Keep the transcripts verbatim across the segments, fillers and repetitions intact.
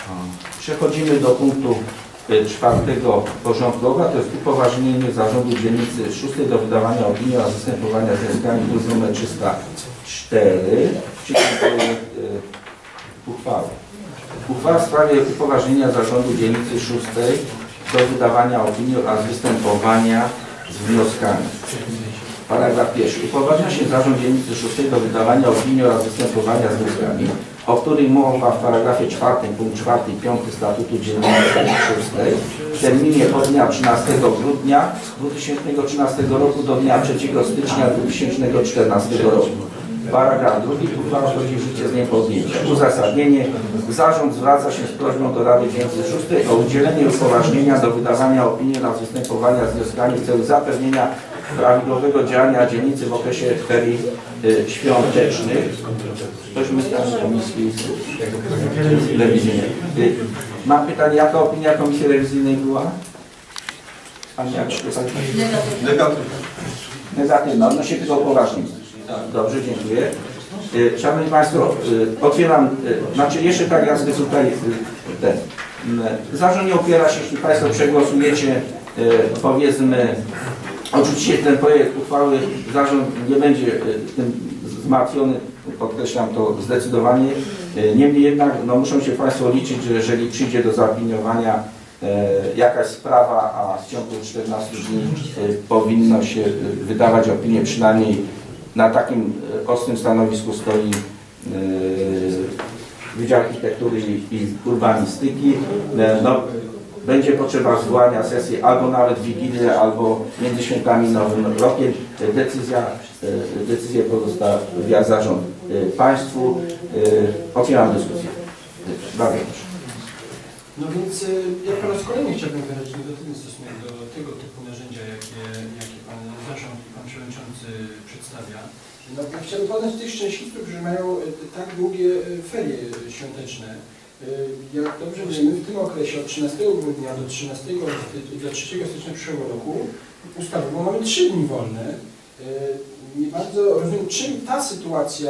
Przechodzimy do punktu czwartego porządku obrad, to jest upoważnienie Zarządu Dzielnicy szóstej do wydawania opinii oraz występowania z wnioskami, druk nr trzysta cztery, czyli projekt uchwały. Uchwała w sprawie upoważnienia Zarządu Dzielnicy szóstej do wydawania opinii oraz występowania z wnioskami. Paragraf pierwszy. Upoważnia się Zarząd Dzielnicy szóstej do wydawania opinii oraz występowania z wnioskami, o której mowa w paragrafie czwartym, punkt czwarty i piąty Statutu Dzielnicy szóstej w terminie od dnia trzynastego grudnia dwa tysiące trzynastego roku do dnia trzeciego stycznia dwa tysiące czternastego roku. Paragraf drugi. Uchwała wchodzi w życie z dniem podjęcia. Uzasadnienie. Zarząd zwraca się z prośbą do Rady Dzielnicy szóstej o udzielenie upoważnienia do wydawania opinii oraz występowania z wnioskami w celu zapewnienia prawidłowego działania dzielnicy w okresie ferii y, świątecznych. Ktoś myśli z Komisji Rewizyjnej. Y, mam pytanie, jaka opinia Komisji Rewizyjnej była? Pani jak Negatywna. Negatywna. Odnośnie tego upoważnienia. Dobrze, dziękuję. Y, Szanowni Państwo, y, otwieram, y, znaczy jeszcze tak jak tutaj y, ten. Y, zarząd nie opiera się, jeśli Państwo przegłosujecie, y, powiedzmy, oczywiście ten projekt uchwały, zarząd nie będzie y, tym zmartwiony, podkreślam to zdecydowanie. Y, niemniej jednak no, muszą się Państwo liczyć, że jeżeli przyjdzie do zaopiniowania y, jakaś sprawa, a w ciągu czternastu dni y, powinno się y, wydawać opinię przynajmniej na takim ostrym stanowisku stoi yy, Wydział Architektury i, i Urbanistyki. No, będzie potrzeba zwołania sesji albo nawet w Wigilię, albo między świętami Nowym Rokiem. Decyzja, yy, decyzję pozostawia zarząd yy, Państwu. Yy, otwieram dyskusję. Bardzo proszę. No więc yy, ja po raz kolejny chciałbym wyrazić negatywny stosunek do tego typu narzędzia, jakie, jakie Pan Zarząd i Pan Przewodniczący przedstawia. No, chciałbym podać tych szczęśliwców, którzy mają tak długie ferie świąteczne. Jak dobrze wiemy, w tym okresie od trzynastego grudnia do, trzynastego, do trzeciego stycznia przyszłego roku ustawowo mamy trzy dni wolne. Nie bardzo rozumiem, czym ta sytuacja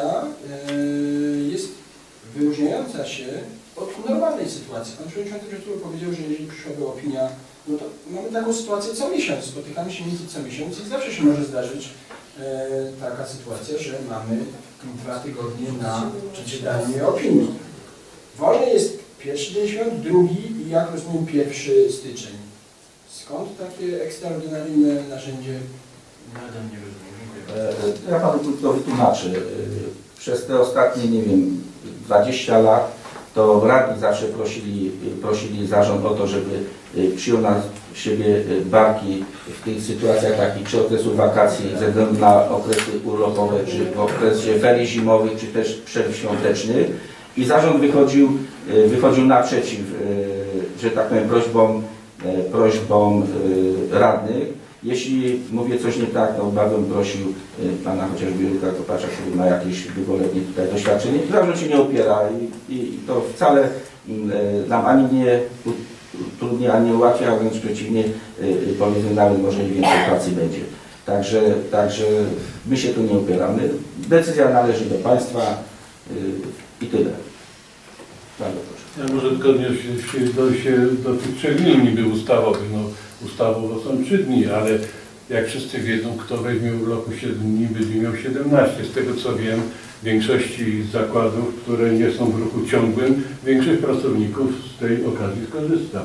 jest wyróżniająca się od normalnej sytuacji. Pan Przewodniczący przed chwilą powiedział, że jeżeli przyszłaby opinia, no to mamy taką sytuację co miesiąc, spotykamy się między co miesiąc i zawsze się może zdarzyć e, taka sytuacja, że mamy dwa tygodnie na przeczytanie opinii. Wolny jest pierwszy dzień świąt, drugi i jak rozumiem pierwszy styczeń. Skąd takie ekstraordynaryjne narzędzie? Nadal nie rozumiem. Dziękuję. Ja Panu to wytłumaczę. Przez te ostatnie, nie wiem, dwadzieścia lat to radni zawsze prosili, prosili zarząd o to, żeby przyjął na siebie barki w tych sytuacjach takich, czy okresu wakacji ze względu na okresy urlopowe, czy w okresie ferii zimowych, czy też przerw świątecznych. I zarząd wychodził, wychodził naprzeciw, że tak powiem, prośbom, prośbom radnych. Jeśli mówię coś nie tak, to bardzo bym prosił Pana chociażby Jurka Kopacza, który ma jakieś długoletnie tutaj doświadczenie. Zarząd się nie opiera i, i to wcale nam ani nie utrudnia, ani nie ułatwia, a wręcz przeciwnie, powiedzmy nawet może i więcej pracy będzie. Także, także my się tu nie opieramy. Decyzja należy do Państwa i tyle. Bardzo proszę. Ja może tylko odniosę się do, się do tych trzech dni niby ustawowych. No, ustawowo są trzy dni, ale jak wszyscy wiedzą, kto weźmie urlopu siedem dni, będzie miał siedemnaście. Z tego co wiem, w większości zakładów, które nie są w ruchu ciągłym, większość pracowników z tej okazji skorzysta.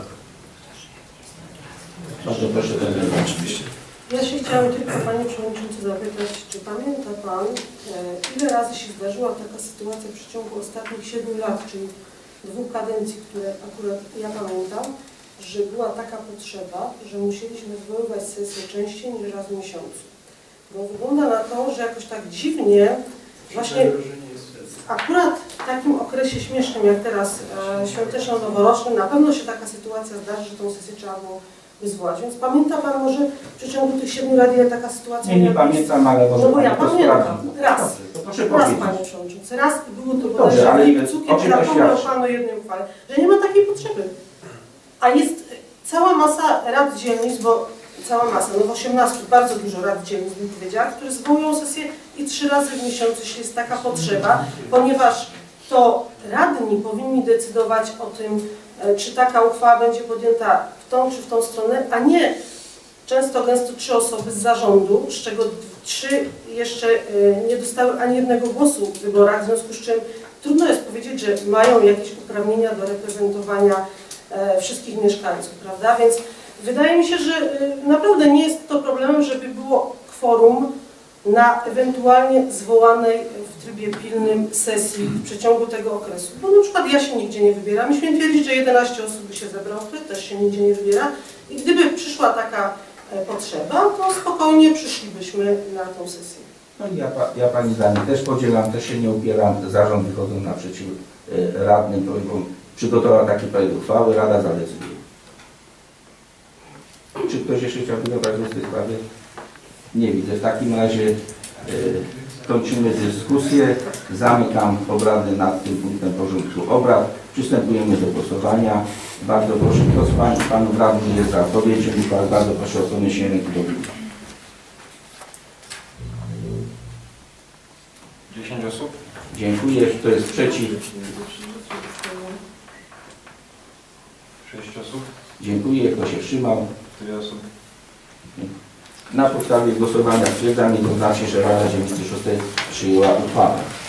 Bardzo proszę, oczywiście. Ja się chciałam tylko Panie Przewodniczący zapytać, czy pamięta Pan, ile razy się zdarzyła taka sytuacja w przeciągu ostatnich siedmiu lat, czyli dwóch kadencji, które akurat ja pamiętam, że była taka potrzeba, że musieliśmy zwoływać sesję częściej niż raz w miesiącu. Bo wygląda na to, że jakoś tak dziwnie, właśnie akurat w takim okresie śmiesznym jak teraz e, świąteczno-noworocznym, na pewno się taka sytuacja zdarzy, że tą sesję trzeba było zwołać. Więc pamięta Pan może w przeciągu tych siedmiu lat, ile taka sytuacja? Nie, nie pamiętam, ale może no bo ja pamiętam. Raz. To proszę raz, powiedzieć. Panie Przewodniczący. Raz było to Dobrze, ale ile? cukier, zapomniał Pan o jednej uchwale, że nie ma takiej potrzeby. A jest cała masa rad dzielnic, bo cała masa, no w osiemnastu bardzo dużo rad dzielnic bym powiedziała, które zwołują sesję i trzy razy w miesiącu, jeśli jest taka potrzeba, ponieważ to radni powinni decydować o tym, czy taka uchwała będzie podjęta w tą czy w tą stronę, a nie często gęsto trzy osoby z zarządu, z czego trzy jeszcze nie dostały ani jednego głosu w wyborach, w związku z czym trudno jest powiedzieć, że mają jakieś uprawnienia do reprezentowania wszystkich mieszkańców, prawda? Więc wydaje mi się, że naprawdę nie jest to problemem, żeby było kworum na ewentualnie zwołanej w trybie pilnym sesji w przeciągu tego okresu. Bo na przykład ja się nigdzie nie wybieram. Śmiem twierdzić, że jedenaście osób by się zebrało, które też się nigdzie nie wybiera. I gdyby przyszła taka potrzeba, to spokojnie przyszlibyśmy na tą sesję. No i ja, ja Pani zdanie też podzielam, też się nie upieram. Zarząd wychodząc naprzeciw y, radnym, prośbą przygotował taki projekt uchwały, Rada zadecyduje. Czy ktoś jeszcze chciałby dodać w tej sprawie? Nie widzę. W takim razie y, kończymy dyskusję. Zamykam obrady nad tym punktem porządku obrad. Przystępujemy do głosowania. Bardzo proszę, kto z Pań, Panów radnych jest za podjęciem uchwały? Bardzo proszę o podniesienie ręki do góry. dziesięć osób. Dziękuję. Kto jest przeciw? sześć osób. Dziękuję. Kto się wstrzymał? cztery osoby. Na podstawie głosowania stwierdzam jednoznacznie, że Rada Dzielnicy szóstej przyjęła uchwałę.